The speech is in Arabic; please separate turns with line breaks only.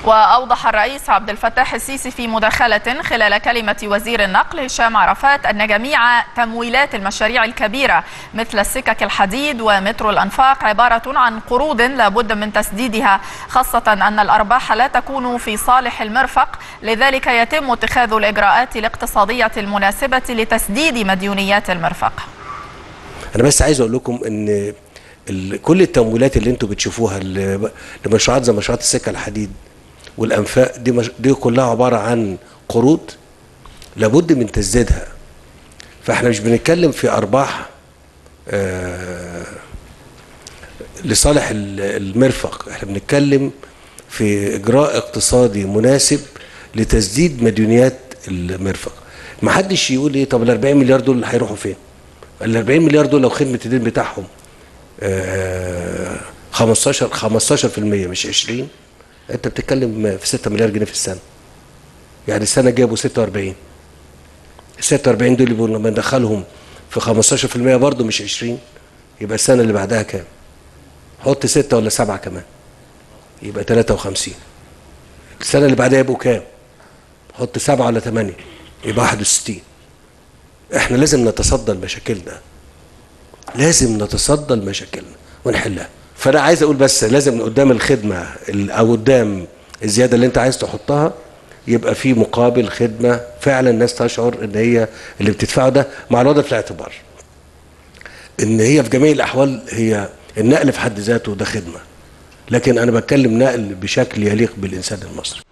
وأوضح الرئيس عبد الفتاح السيسي في مداخلة خلال كلمة وزير النقل هشام عرفات أن جميع تمويلات المشاريع الكبيرة مثل السكك الحديد ومترو الأنفاق عبارة عن قروض لابد من تسديدها، خاصة أن الأرباح لا تكون في صالح المرفق، لذلك يتم اتخاذ الإجراءات الاقتصادية المناسبة لتسديد مديونيات المرفق.
أنا بس عايز أقول لكم أن كل التمويلات اللي انتم بتشوفوها لمشروعات زي مشروعات السكة الحديد والأنفاق دي كلها عبارة عن قروض لابد من تسديدها. فاحنا مش بنتكلم في أرباح لصالح المرفق، احنا بنتكلم في إجراء اقتصادي مناسب لتسديد مديونيات المرفق. ما حدش يقول ايه طب ال 40 مليار دول هيروحوا فين؟ ال 40 مليار دول لو خدمة الدين بتاعهم 15% مش 20، انت بتتكلم في 6 مليار جنيه في السنه. يعني السنه جابوا 46، ال 46 دول يبقوا لما ندخلهم في 15% برضه مش 20، يبقى السنه اللي بعدها كام؟ حط 6 ولا 7 كمان يبقى 53. السنه اللي بعدها يبقوا كام؟ حط 7 ولا 8 يبقى 61. احنا لازم نتصدى لمشاكلنا، لازم نتصدى لمشاكلنا ونحلها. فانا عايز اقول بس لازم قدام الخدمه او قدام الزياده اللي انت عايز تحطها يبقى في مقابل خدمه فعلا الناس تشعر ان هي اللي بتدفعه ده مع الوضع في الاعتبار ان هي في جميع الاحوال هي النقل في حد ذاته ده خدمه، لكن انا بتكلم نقل بشكل يليق بالانسان المصري.